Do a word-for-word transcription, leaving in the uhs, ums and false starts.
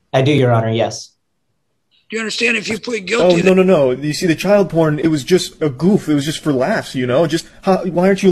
I do, Your Honor, yes. Do you understand if you plead Oh, guilty? no, no, no. You see, the child porn, it was just a goof. It was just for laughs, you know? Just, how, why aren't you